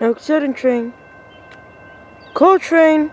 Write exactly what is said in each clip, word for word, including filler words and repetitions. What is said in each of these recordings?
No sudden train. Coal train.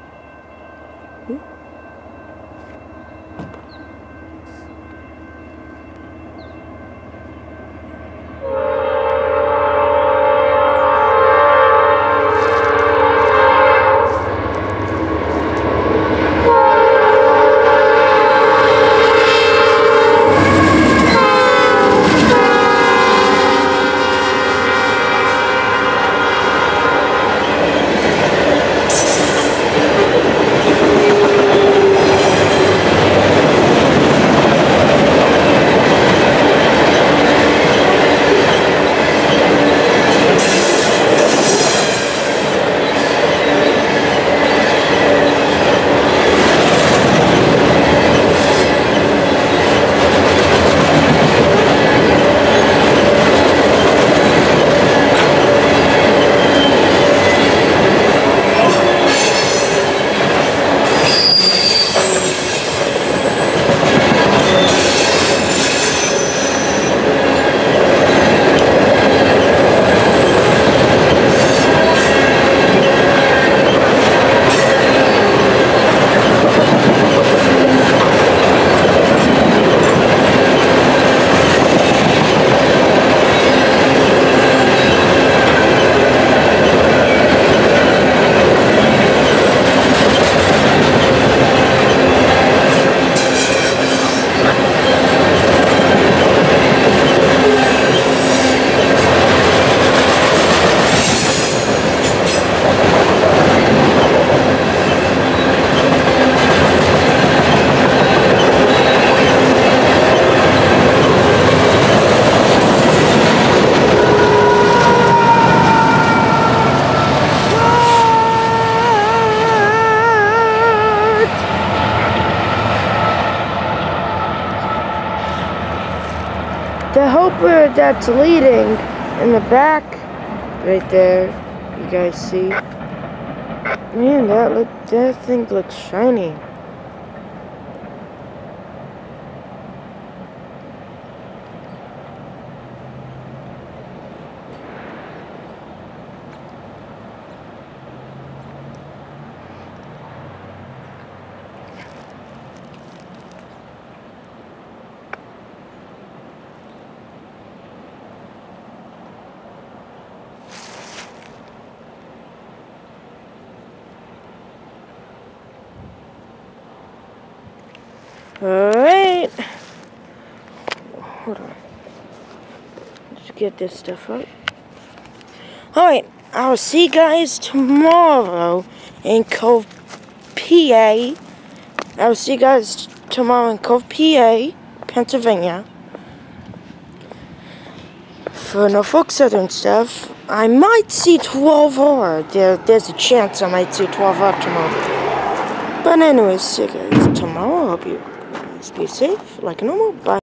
The helper that's leading in the back, right there, you guys see? Man, that look, that thing looks shiny. Alright. Hold on. Let's get this stuff up. Alright, I'll see you guys tomorrow in Cove, P A. I'll see you guys tomorrow in Cove, P A, Pennsylvania. For Norfolk Southern stuff, I might see twelve R. There, there's a chance I might see twelve R tomorrow. But anyways, see you guys tomorrow. I hope you guys be safe, like normal. Bye.